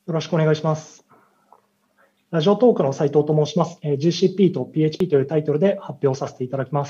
よろしくお願いします。ラジオトークの斉藤と申します。GCP と PHP というタイトルで発表させていただきます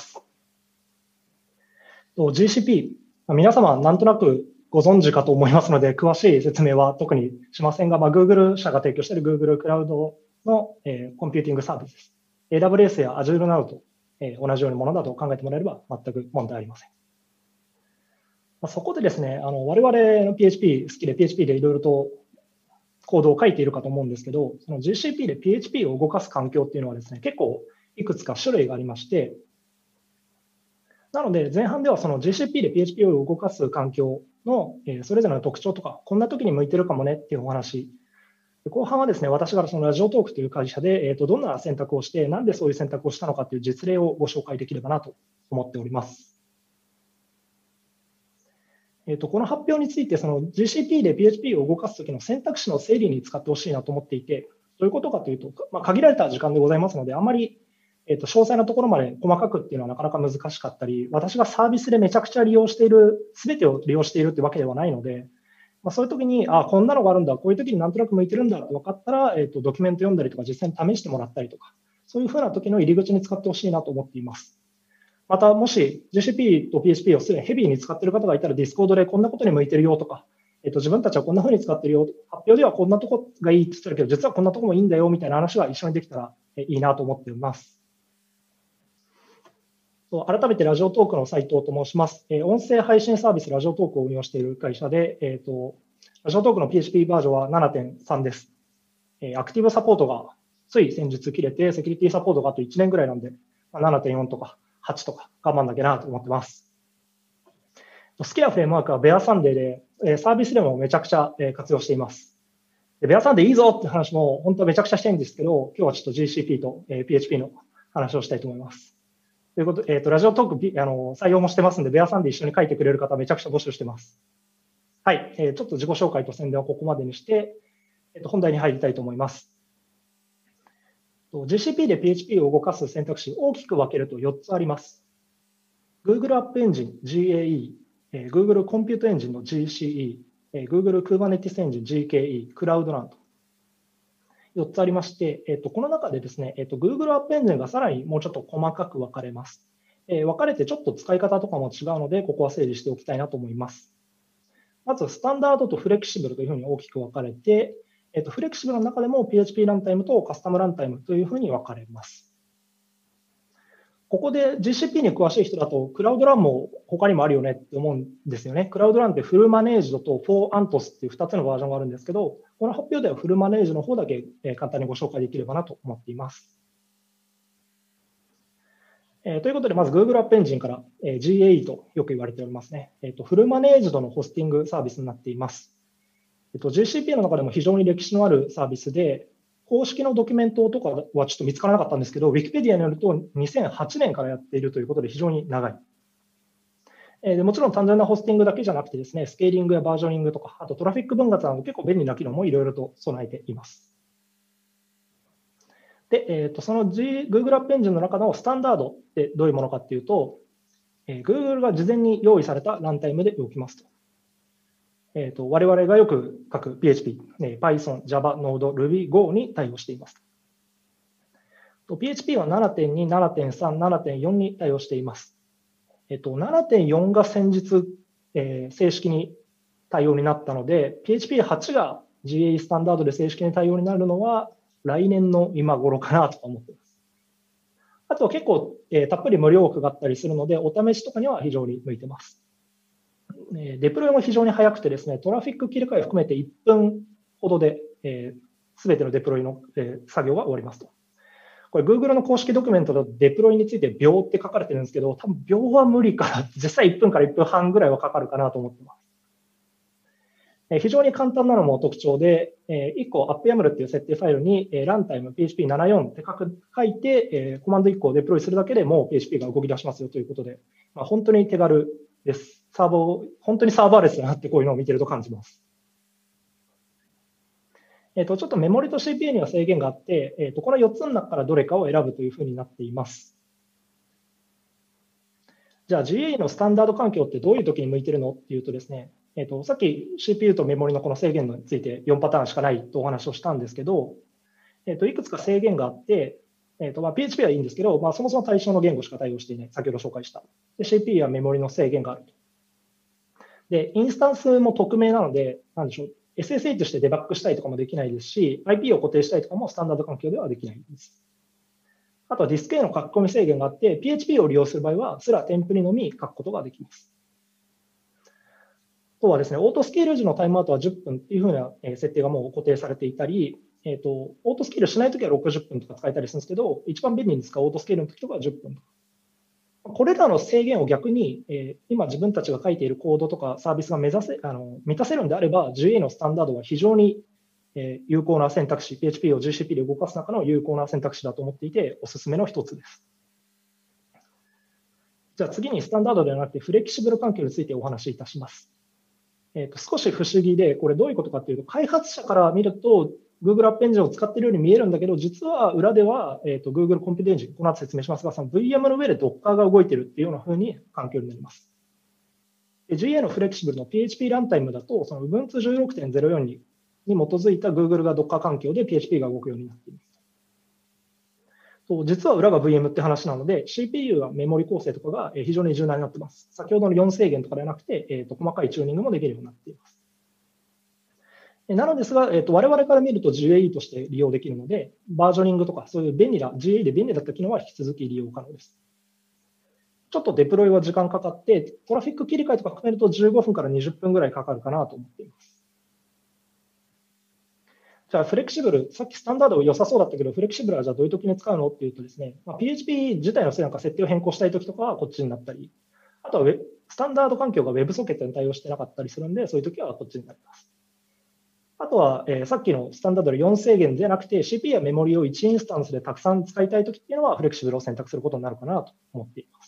。GCP、皆様なんとなくご存知かと思いますので、詳しい説明は特にしませんが、Google 社が提供している Google クラウドのコンピューティングサービスです。AWS や Azure などと同じようなものだと考えてもらえれば全く問題ありません。そこでですね、我々の PHP 好きで PHP でいろいろとコードを書いているかと思うんですけど、その GCP で PHP を動かす環境っていうのはですね、結構いくつか種類がありまして、なので前半ではその GCP で PHP を動かす環境のそれぞれの特徴とか、こんな時に向いてるかもねっていうお話。後半はですね、私がそのラジオトークという会社でどんな選択をして、なんでそういう選択をしたのかという実例をご紹介できればなと思っております。この発表について、その GCP で PHP を動かすときの選択肢の整理に使ってほしいなと思っていて、どういうことかというと、限られた時間でございますので、あまり詳細なところまで細かくっていうのはなかなか難しかったり、私がサービスでめちゃくちゃ利用している、すべてを利用しているというわけではないので、そういうときに、こんなのがあるんだ、こういうときになんとなく向いてるんだと分かったら、ドキュメント読んだりとか、実際に試してもらったりとか、そういうふうなときの入り口に使ってほしいなと思っています。また、もし GCP と PHP をすでにヘビーに使っている方がいたら、Discord でこんなことに向いてるよとか、自分たちはこんなふうに使ってるよ、発表ではこんなとこがいいって言ってるけど、実はこんなとこもいいんだよみたいな話が一緒にできたらいいなと思っています。改めてラジオトークの斉藤と申します。音声配信サービスラジオトークを運用している会社で、ラジオトークの PHP バージョンは 7.3 です。アクティブサポートがつい先日切れて、セキュリティサポートがあと1年ぐらいなんで、7.4 とか8とか我慢だけなと思ってます。好きなフレームワークはベアサンデーで、サービスでもめちゃくちゃ活用しています。ベアサンデーいいぞって話も本当はめちゃくちゃしたいんですけど、今日はちょっと GCP と PHP の話をしたいと思います。ということで、ラジオトーク採用もしてますんで、ベアサンデー一緒に書いてくれる方めちゃくちゃ募集してます。はい、ちょっと自己紹介と宣伝をここまでにして、本題に入りたいと思います。GCP で PHP を動かす選択肢、大きく分けると4つあります。Google App Engine GAE、Google Compute Engine の GCE、Google Kubernetes Engine GKE、Cloudrun と4つありまして、この中でですね、Google App Engine がさらにもうちょっと細かく分かれます。分かれてちょっと使い方とかも違うので、ここは整理しておきたいなと思います。まず、スタンダードとフレキシブルというふうに大きく分かれて、フレキシブルの中でも PHP ランタイムとカスタムランタイムというふうに分かれます。ここで GCP に詳しい人だと、クラウドランも他にもあるよねって思うんですよね。クラウドランってフルマネージドとフォーアントスっていう2つのバージョンがあるんですけど、この発表ではフルマネージの方だけ簡単にご紹介できればなと思っています。ということで、まず Google App Engine から GAE とよく言われておりますね。フルマネージドのホスティングサービスになっています。GCP の中でも非常に歴史のあるサービスで、公式のドキュメントとかはちょっと見つからなかったんですけど、Wikipedia によると2008年からやっているということで非常に長い。もちろん単純なホスティングだけじゃなくてですね、スケーリングやバージョニングとか、あとトラフィック分割など結構便利な機能もいろいろと備えています。で、その Google App Engine の中のスタンダードってどういうものかっていうと、Google が事前に用意されたランタイムで動きますと。我々がよく書く PHP、Python、Java、Node、Ruby、Go に対応しています。PHP は 7.2、7.3、7.4 に対応しています。7.4 が先日、正式に対応になったので、PHP8 が GAE スタンダードで正式に対応になるのは来年の今頃かなと思っています。あと結構、たっぷり無料枠があったりするので、お試しとかには非常に向いています。デプロイも非常に早くてですね、トラフィック切り替えを含めて1分ほどで、すべてのデプロイの、作業が終わりますと。これ Google の公式ドキュメントだとデプロイについて秒って書かれてるんですけど、多分秒は無理から、実際1分から1分半ぐらいはかかるかなと思っています。非常に簡単なのも特徴で、1個 AppYAML っていう設定ファイルにランタイム PHP74 って書いて、コマンド1個をデプロイするだけでもう PHP が動き出しますよということで、本当に手軽です。本当にサーバーレスだなってこういうのを見てると感じます。ちょっとメモリと CPU には制限があって、この4つの中からどれかを選ぶというふうになっています。じゃあ GA のスタンダード環境ってどういう時に向いてるのっていうとですね、 さっき CPU とメモリのこの制限について4パターンしかないとお話をしたんですけど、いくつか制限があって、PHP はいいんですけど、そもそも対象の言語しか対応していない。先ほど紹介した。で、CPU やメモリの制限があると。で、インスタンスも匿名なので、なんでしょう。SSH してデバッグしたりとかもできないですし、IP を固定したりとかもスタンダード環境ではできないです。あとはディスクへの書き込み制限があって、PHP を利用する場合は、すら添付にのみ書くことができます。あとはですね、オートスケール時のタイムアウトは10分っていうふうな設定がもう固定されていたり、オートスケールしないときは60分とか使えたりするんですけど、一番便利に使うオートスケールのときとかは10分とか。これらの制限を逆に、今自分たちが書いているコードとかサービスが満たせるのであれば、GA のスタンダードは非常に有効な選択肢、PHP を GCP で動かす中の有効な選択肢だと思っていて、おすすめの一つです。じゃあ次にスタンダードではなくてフレキシブル環境についてお話しいたします。少し不思議で、これどういうことかというと、開発者から見ると、Google アップエンジンを使っているように見えるんだけど、実は裏では、Google コンピュータエンジン、この後説明しますが、その VM の上で Docker が動いているっていうような風に環境になります。GA のフレキシブルの PHP ランタイムだと、その Ubuntu 16.04 に基づいた Google が Docker 環境で PHP が動くようになっています。実は裏が VM って話なので、CPU やメモリ構成とかが非常に柔軟になっています。先ほどの4制限とかではなくて、細かいチューニングもできるようになっています。なのですが、我々から見ると GAE として利用できるので、バージョニングとかそういう便利な、GAE で便利だった機能は引き続き利用可能です。ちょっとデプロイは時間かかって、トラフィック切り替えとか含めると15分から20分ぐらいかかるかなと思っています。じゃあ、フレキシブル、さっきスタンダード良さそうだったけど、フレキシブルはじゃあどういう時に使うのっていうとですね、PHP 自体のなんか設定を変更したい時とかはこっちになったり、あとはスタンダード環境が WebSocket に対応してなかったりするんで、そういう時はこっちになります。あとは、さっきのスタンダードで4制限ではなくて、CPU やメモリを1インスタンスでたくさん使いたいときっていうのは、フレキシブルを選択することになるかなと思っています。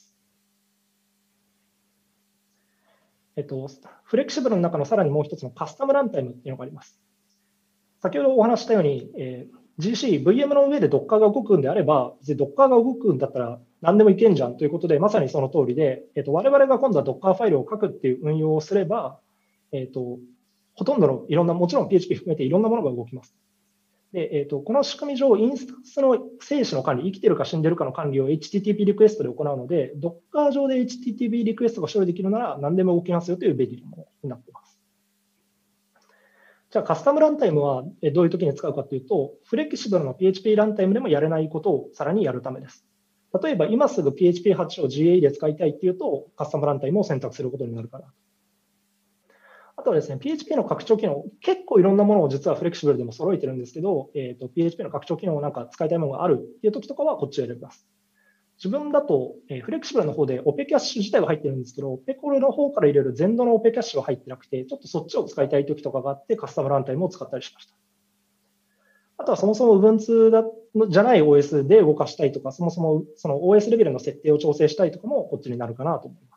フレキシブルの中のさらにもう一つのカスタムランタイムっていうのがあります。先ほどお話したように、GC、VM の上で Docker が動くんであれば、Docker が動くんだったら何でもいけんじゃんということで、まさにその通りで、我々が今度は Docker ファイルを書くっていう運用をすれば、ほとんどのいろんな、もちろん PHP 含めていろんなものが動きます。で、この仕組み上、インスタンスの生死の管理、生きてるか死んでるかの管理を HTTP リクエストで行うので、Docker 上で HTTP リクエストが処理できるなら何でも動きますよという便利なものになっています。じゃあ、カスタムランタイムはどういう時に使うかというと、フレキシブルの PHP ランタイムでもやれないことをさらにやるためです。例えば、今すぐ PHP8 を GAE で使いたいっていうと、カスタムランタイムを選択することになるかな。あとはですね、PHP の拡張機能、結構いろんなものを実はフレキシブルでも揃えてるんですけど、PHP の拡張機能をなんか使いたいものがあるっていう時とかはこっちを選びます。自分だと、フレキシブルの方でオペキャッシュ自体は入ってるんですけど、オペコルの方から入れる全土のオペキャッシュは入ってなくて、ちょっとそっちを使いたい時とかがあって、カスタムランタイムを使ったりしました。あとはそもそも Ubuntu じゃない OS で動かしたいとか、そもそもその OS レベルの設定を調整したいとかもこっちになるかなと思います。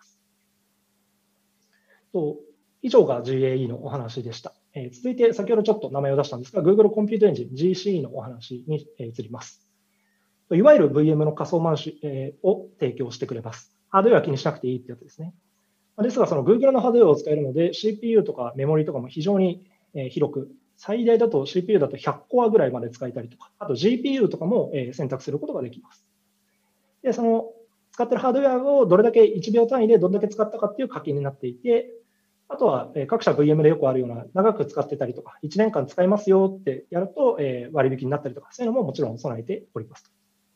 以上が GAE のお話でした。続いて、先ほどちょっと名前を出したんですが、Google コンピュータエンジン GCE のお話に移ります。いわゆる VM の仮想マンシを提供してくれます。ハードウェアは気にしなくていいってやつですね。ですが、その Google のハードウェアを使えるので、CPU とかメモリとかも非常に広く、最大だと CPU だと100コアぐらいまで使えたりとか、あと GPU とかも選択することができます。で、その使っているハードウェアをどれだけ1秒単位でどれだけ使ったかっていう課金になっていて、あとは各社 VM でよくあるような長く使ってたりとか、1年間使いますよってやると割引になったりとか、そういうのももちろん備えております。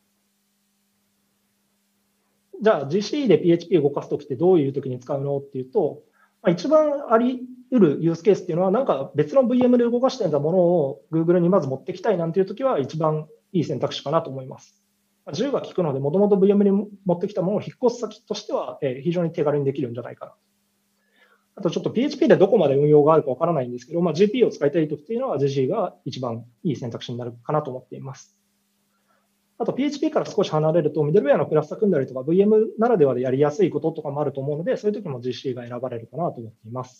じゃあ GCE で PHP を動かすときってどういうときに使うのっていうと、一番あり得るユースケースっていうのは、なんか別の VM で動かしていたものを Google にまず持ってきたいなんていうときは一番いい選択肢かなと思います。自由が利くので、もともと VM に持ってきたものを引っ越す先としては非常に手軽にできるんじゃないかな。あとちょっと PHP でどこまで運用があるかわからないんですけど、GPU を使いたいときっていうのは GCE が一番いい選択肢になるかなと思っています。あと PHP から少し離れると、ミドルウェアのクラスター組んだりとか、VM ならではでやりやすいこととかもあると思うので、そういう時も GCE が選ばれるかなと思っています。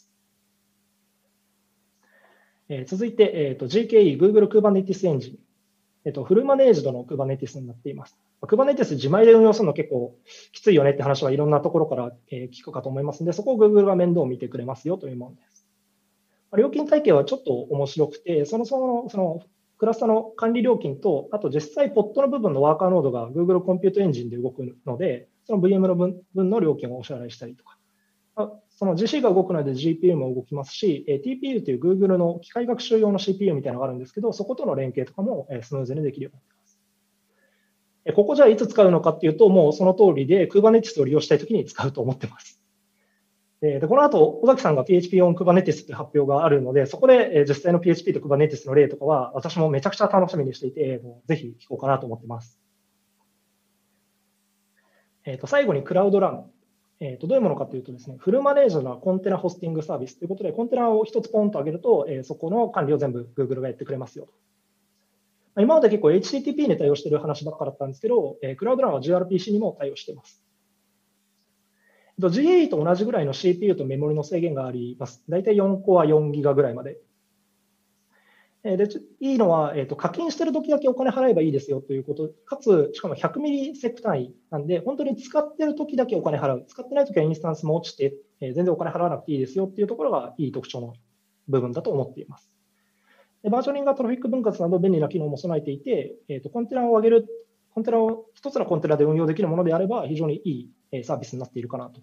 続いて、GKE、Google Kubernetes エンジン。フルマネージドの Kubernetes になっています。Kubernetes 自前で運用するの結構きついよねって話はいろんなところから聞くかと思いますので、そこを Google が面倒を見てくれますよというものです。 料金体系はちょっと面白くて、そのクラスターの管理料金と、あと実際ポットの部分のワーカーノードが Google コンピュートエンジンで動くので、その VM の分の料金をお支払いしたりとか、その GC が動くので GPU も動きますし、TPU という Google の機械学習用の CPU みたいなのがあるんですけど、そことの連携とかもスムーズにできるようになっています。ここじゃあいつ使うのかっていうと、もうその通りで Kubernetes を利用したいときに使うと思ってます。で、この後、尾崎さんが PHP on Kubernetes という発表があるので、そこで実際の PHP と Kubernetes の例とかは、私もめちゃくちゃ楽しみにしていて、ぜひ聞こうかなと思ってます。最後にクラウドラン。どういうものかというとですね、フルマネージドなコンテナホスティングサービスということで、コンテナを一つポンと上げると、そこの管理を全部 Google がやってくれますよと。今まで結構 HTTP に対応している話ばっかだったんですけど、クラウドランは gRPC にも対応しています。GAE と同じぐらいの CPU とメモリの制限があります。大体4コア4ギガぐらいまで。で、いいのは、課金してる時だけお金払えばいいですよということ、かつ、しかも100ミリセック単位なんで、本当に使ってる時だけお金払う。使ってない時はインスタンスも落ちて、全然お金払わなくていいですよっていうところがいい特徴の部分だと思っています。で、バージョニングがトラフィック分割など便利な機能も備えていて、コンテナを上げる、コンテナを一つのコンテナで運用できるものであれば、非常にいいサービスになっているかなと。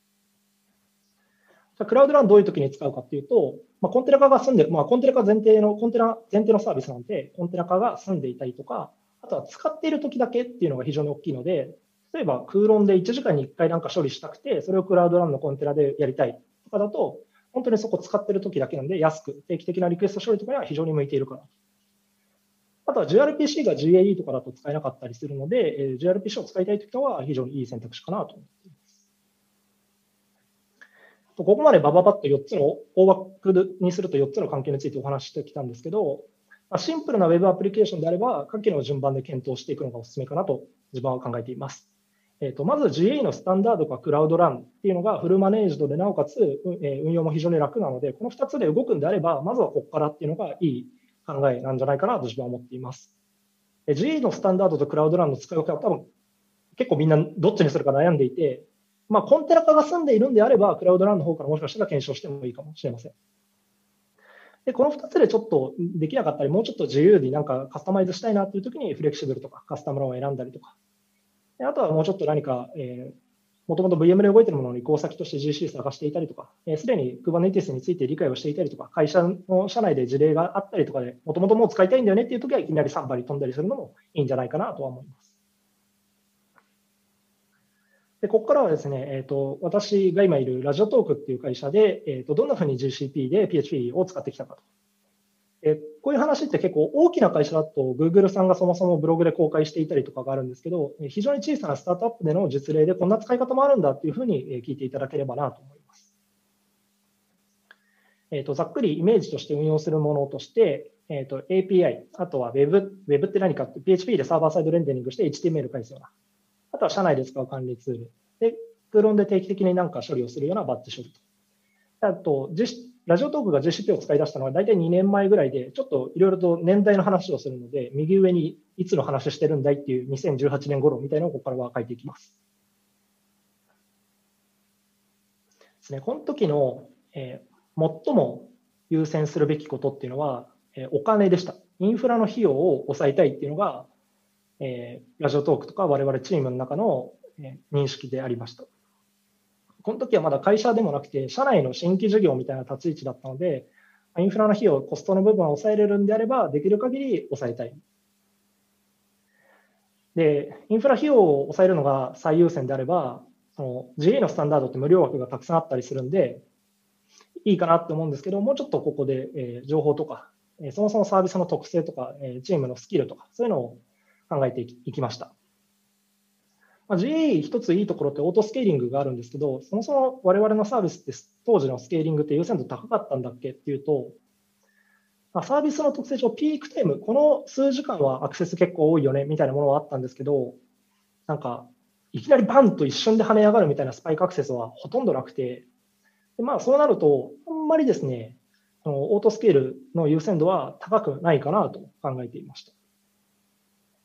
クラウドランどういう時に使うかっていうと、コンテナ化が済んでる、コンテナ化前提のサービスなんで、コンテナ化が済んでいたりとか、あとは使っている時だけっていうのが非常に大きいので、例えば空論で1時間に1回なんか処理したくて、それをクラウドランのコンテナでやりたいとかだと、本当にそこ使っている時だけなんで、安く定期的なリクエスト処理とかには非常に向いているかな。あとは gRPC が GAE とかだと使えなかったりするので、gRPC を使いたいときは非常にいい選択肢かなと思っています。ここまでバババッと4つの大枠にすると4つの関係についてお話ししてきたんですけど、シンプルな Web アプリケーションであれば、下記の順番で検討していくのがお勧めかなと自分は考えています。まず GA のスタンダードかクラウドランっていうのがフルマネージドでなおかつ運用も非常に楽なので、この2つで動くんであれば、まずはここからっていうのがいい考えなんじゃないかなと自分は思っています。GA のスタンダードとクラウドランの使い分けは多分結構みんなどっちにするか悩んでいて、コンテナ化が済んでいるんであれば、クラウドランの方からもしかしたら検証してもいいかもしれません。で、この2つでちょっとできなかったり、もうちょっと自由になんかカスタマイズしたいなというときに、フレキシブルとかカスタムランを選んだりとか、あとはもうちょっと何か、もともと VM で動いているものの移行先として GC 探していたりとか、すでに Kubernetes について理解をしていたりとか、会社の社内で事例があったりとかで、もともともう使いたいんだよねっていうときは、いきなり3針飛んだりするのもいいんじゃないかなとは思います。で、ここからはですね、私が今いるラジオトークっていう会社で、どんなふうに GCP で PHP を使ってきたかと。こういう話って結構大きな会社だと Google さんがそもそもブログで公開していたりとかがあるんですけど、非常に小さなスタートアップでの実例でこんな使い方もあるんだっていうふうに聞いていただければなと思います。ざっくりイメージとして運用するものとして、API、あとは Web って何かって PHP でサーバーサイドレンダリングして HTML 返すような。あとは社内で使う管理ツール。で、空論で定期的に何か処理をするようなバッチ処理と。あと、ラジオトークが GCP を使い出したのは大体2年前ぐらいで、ちょっといろいろと年代の話をするので、右上にいつの話してるんだいっていう2018年頃みたいなのをここからは書いていきます。ですね、この時の、最も優先するべきことっていうのは、お金でした。インフラの費用を抑えたいっていうのが、ラジオトークとか我々チームの中の認識でありました。この時はまだ会社でもなくて、社内の新規事業みたいな立ち位置だったので、インフラの費用、コストの部分を抑えれるんであれば、できる限り抑えたい。で、インフラ費用を抑えるのが最優先であれば、GA のスタンダードって無料枠がたくさんあったりするんで、いいかなって思うんですけど、もうちょっとここで情報とか、そもそもサービスの特性とか、チームのスキルとか、そういうのを考えていきました。GA 一ついいところってオートスケーリングがあるんですけど、そもそも我々のサービスって当時のスケーリングって優先度高かったんだっけっていうと、サービスの特性上、ピークタイム、この数時間はアクセス結構多いよねみたいなものはあったんですけど、なんか、いきなりバンと一瞬で跳ね上がるみたいなスパイクアクセスはほとんどなくて、でそうなると、あんまりですね、オートスケールの優先度は高くないかなと考えていました。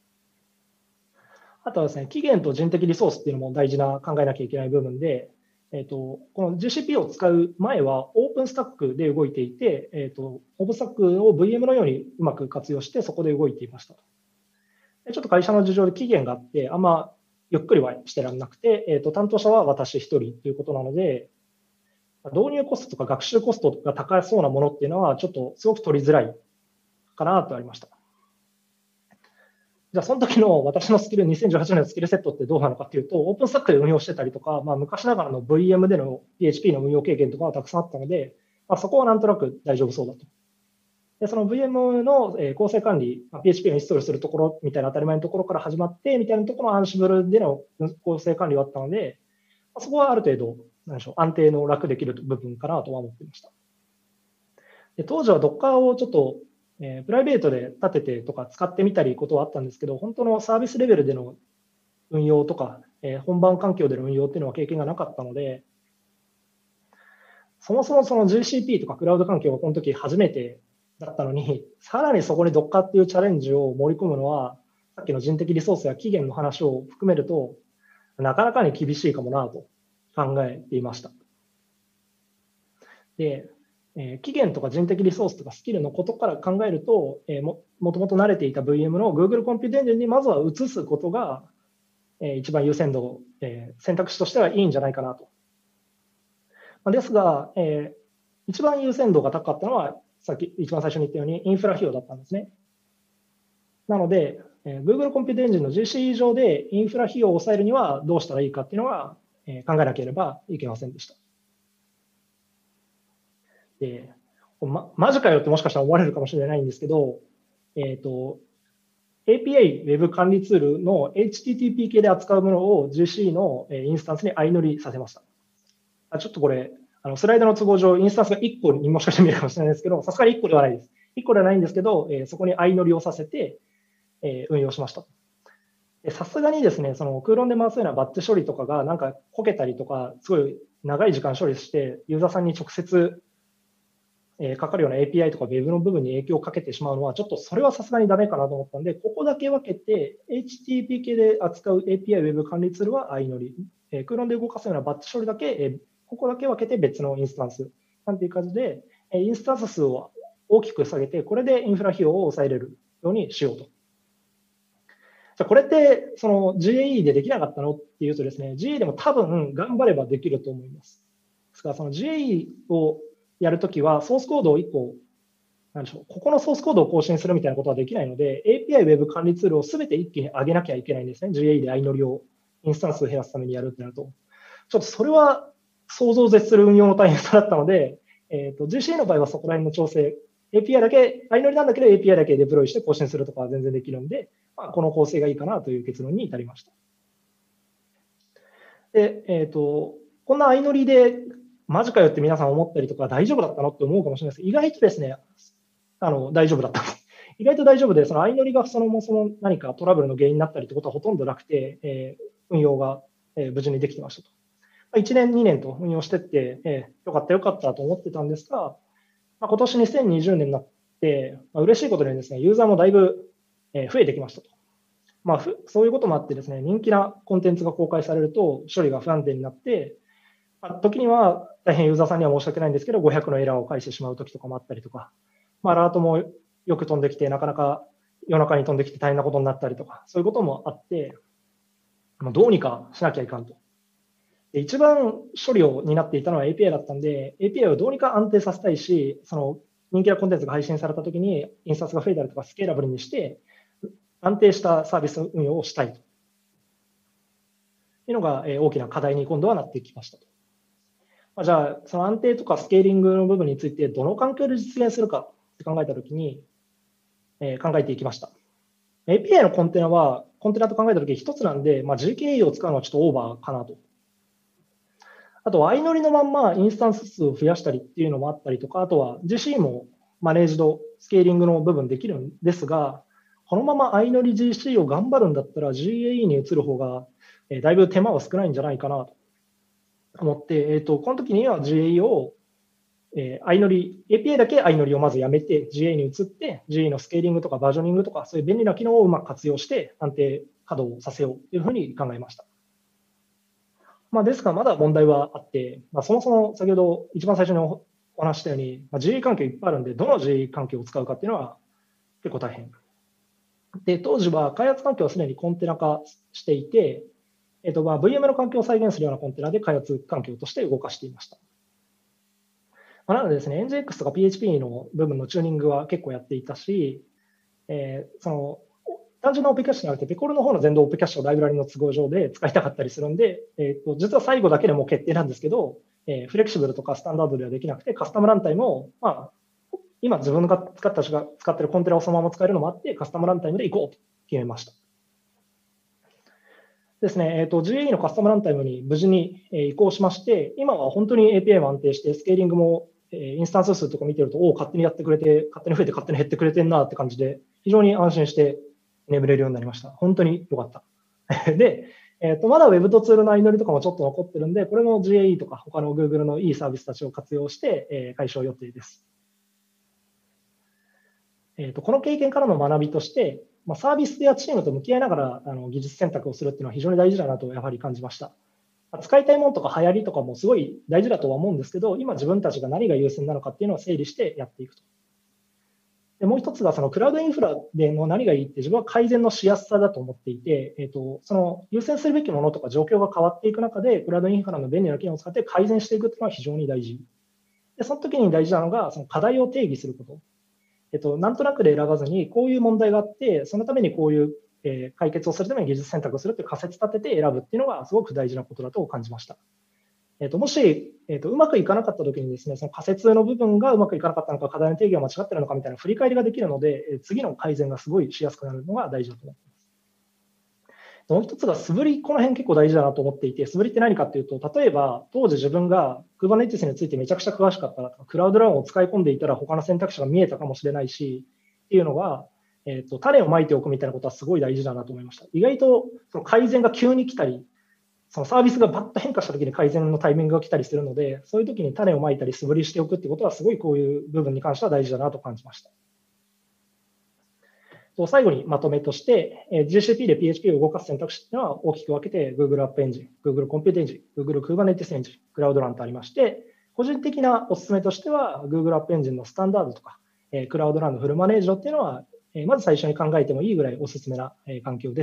あとはですね、期限と人的リソースっていうのも大事な考えなきゃいけない部分で、 この GCP を使う前はオープンスタックで動いていて、オープンスタックを VM のようにうまく活用してそこで動いていました。でちょっと会社の事情で期限があって、あんまゆっくりはしてられなくて、担当者は私一人ということなので、導入コストとか学習コストが高そうなものっていうのは、ちょっとすごく取りづらいかなとありました。じゃあ、その時の私のスキル、2018年のスキルセットってどうなのかっていうと、オープンスタックで運用してたりとか、昔ながらの VM での PHP の運用経験とかはたくさんあったので、そこはなんとなく大丈夫そうだと。で、その VM の構成管理、PHP をインストールするところみたいな当たり前のところから始まって、みたいなところの Ansible での構成管理はあったので、そこはある程度、なんでしょう、安定の楽できる部分かなとは思っていました。で当時は Docker をちょっとプライベートで立ててとか使ってみたりことはあったんですけど、本当のサービスレベルでの運用とか、本番環境での運用っていうのは経験がなかったので、そもそもその GCP とかクラウド環境がこの時初めてだったのに、さらにそこに Docker っていうチャレンジを盛り込むのは、さっきの人的リソースや期限の話を含めると、なかなかに厳しいかもなと考えていました。で、期限とか人的リソースとかスキルのことから考えると、もともと慣れていた VM の Google コンピュータエンジンにまずは移すことが、一番優先度、選択肢としてはいいんじゃないかなと。ですが、一番優先度が高かったのは、さっき一番最初に言ったようにインフラ費用だったんですね。なので、Google コンピュータエンジンの GC 上でインフラ費用を抑えるにはどうしたらいいかっていうのは、考えなければいけませんでした。で、マジかよってもしかしたら思われるかもしれないんですけど、API ウェブ管理ツールの HTTP 系で扱うものを GC のインスタンスに相乗りさせました。ちょっとこれ、スライドの都合上、インスタンスが1個にもしかして見えるかもしれないですけど、さすがに1個ではないです。1個ではないんですけど、そこに相乗りをさせて、運用しました。さすがにですね、その空論で回すようなバッチ処理とかがなんかこけたりとか、すごい長い時間処理して、ユーザーさんに直接かかるような API とか Web の部分に影響をかけてしまうのは、ちょっとそれはさすがにダメかなと思ったので、ここだけ分けて、HTTP 系で扱う API Web 管理ツールは相乗り、空論で動かすようなバッチ処理だけ、ここだけ分けて別のインスタンス、なんていう感じで、インスタンス数を大きく下げて、これでインフラ費用を抑えれるようにしようと。じゃあこれってその GAE でできなかったのっていうとですね、GAE でも多分頑張ればできると思います。ですからその GAE をやるときはソースコードを1個、なんでしょう、ここのソースコードを更新するみたいなことはできないので、API Web 管理ツールをすべて一気に上げなきゃいけないんですね。GAE で相乗りをインスタンスを減らすためにやるってなると。ちょっとそれは想像を絶する運用の大変さだったので、GC の場合はそこら辺の調整、API だけ、相乗りなんだけど API だけデプロイして更新するとかは全然できるので、この構成がいいかなという結論に至りました。で、こんな相乗りでマジかよって皆さん思ったりとか大丈夫だったのって思うかもしれないですけど、意外とですね、大丈夫だったんです。意外と大丈夫で、その相乗りがそもそも何かトラブルの原因になったりってことはほとんどなくて、運用が無事にできてましたと。1年、2年と運用してって、よかったよかったと思ってたんですが、今年2020年になって、嬉しいことにですね、ユーザーもだいぶ増えてきましたと。そういうこともあってですね、人気なコンテンツが公開されると処理が不安定になって、時には大変ユーザーさんには申し訳ないんですけど、500のエラーを返してしまう時とかもあったりとか、アラートもよく飛んできて、なかなか夜中に飛んできて大変なことになったりとか、そういうこともあって、どうにかしなきゃいかんと。で一番処理を担っていたのは API だったんで、API をどうにか安定させたいし、その人気なコンテンツが配信されたときに、インスタンスが増えたりとか、スケーラブルにして、安定したサービス運用をしたいというのが大きな課題に今度はなってきましたと。じゃあ、その安定とかスケーリングの部分について、どの環境で実現するかって考えたときに、考えていきました。API のコンテナと考えたとき一つなんで、GKE を使うのはちょっとオーバーかなと。あとは相乗りのまんまインスタンス数を増やしたりっていうのもあったりとか、あとは GC もマネージド、スケーリングの部分できるんですが、このまま相乗り GC を頑張るんだったら GAE に移る方がだいぶ手間は少ないんじゃないかなと思って、この時には GAE を相乗り、API だけ相乗りをまずやめて GA に移って、GA のスケーリングとかバージョニングとかそういう便利な機能をうまく活用して安定稼働させようというふうに考えました。 ですが、まだ問題はあって、そもそも先ほど一番最初にお話ししたように、GE 環境いっぱいあるんで、どの GE 環境を使うかっていうのは結構大変。で、当時は開発環境はすでにコンテナ化していて、VM の環境を再現するようなコンテナで開発環境として動かしていました。なのでですね、NGX とか PHP の部分のチューニングは結構やっていたし、単純な OP キャッシュじゃなくて、ペコルの方の全土 OP キャッシュをライブラリの都合上で使いたかったりするんで、実は最後だけでもう決定なんですけど、フレキシブルとかスタンダードではできなくて、カスタムランタイムを、今自分が使っているコンテナをそのまま使えるのもあって、カスタムランタイムで行こうと決めました。ですね、GE のカスタムランタイムに無事に移行しまして、今は本当に API も安定して、スケーリングもインスタンス数とか見てると、勝手にやってくれて、勝手に増えて勝手に減ってくれてんなって感じで、非常に安心して眠れるようになりました。本当に良かった。で、まだ Web とツールの相乗りとかもちょっと残ってるんで、これも GAE とか他の Google のいいサービスたちを活用して解消予定です。この経験からの学びとして、サービスやチームと向き合いながら技術選択をするっていうのは非常に大事だなとやはり感じました。使いたいものとか流行りとかもすごい大事だとは思うんですけど、今自分たちが何が優先なのかっていうのを整理してやっていくと。でもう一つがそのクラウドインフラでの何がいいって自分は改善のしやすさだと思っていて、その優先するべきものとか状況が変わっていく中で、クラウドインフラの便利な機能を使って改善していくっていうのは非常に大事。で、その時に大事なのがその課題を定義すること。なんとなくで選ばずに、こういう問題があって、そのためにこういう、解決をするために技術選択をするという仮説立てて選ぶっていうのがすごく大事なことだと感じました。もし、うまくいかなかったときにですね、その仮説の部分がうまくいかなかったのか、課題の定義が間違っているのかみたいな振り返りができるので、次の改善がすごいしやすくなるのが大事だと思っています。もう一つが素振り、この辺結構大事だなと思っていて、素振りって何かっていうと、例えば当時自分が Kubernetes についてめちゃくちゃ詳しかったらとか、クラウドランを使い込んでいたら他の選択肢が見えたかもしれないし、っていうのが、種をまいておくみたいなことはすごい大事だなと思いました。意外とその改善が急に来たり、そのサービスがバッと変化したときに改善のタイミングが来たりするので、そういうときに種をまいたり素振りしておくってことはすごいこういう部分に関しては大事だなと感じました。最後にまとめとして、GCP で PHP を動かす選択肢というのは大きく分けて Google App Engine、Google Compute Engine、Google Kubernetes Engine、Cloudrun とありまして、個人的なお勧めとしては Google App Engine のスタンダードとか、Cloudrun のフルマネージドっていうのは、まず最初に考えてもいいぐらいお勧めな環境です。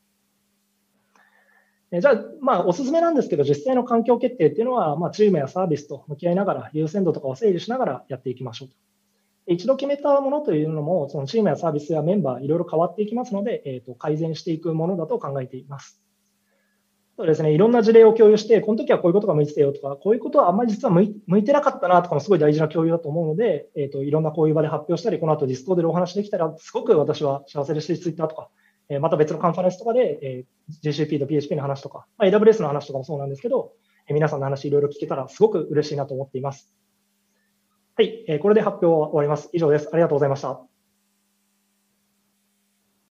じゃあ、おすすめなんですけど、実際の環境決定っていうのは、チームやサービスと向き合いながら、優先度とかを整理しながらやっていきましょうと。一度決めたものというのも、そのチームやサービスやメンバー、いろいろ変わっていきますので、改善していくものだと考えています。そうですね、いろんな事例を共有して、この時はこういうことが向いてたよとか、こういうことはあんまり実は向いてなかったなとかもすごい大事な共有だと思うので、いろんなこういう場で発表したり、この後ディスコードでお話できたら、すごく私は幸せですし、ツイッターとか、また別のカンファレンスとかで、GCP と PHP の話とか、AWS の話とかもそうなんですけど、皆さんの話いろいろ聞けたらすごく嬉しいなと思っています。はい、これで発表は終わります。以上です。ありがとうございました。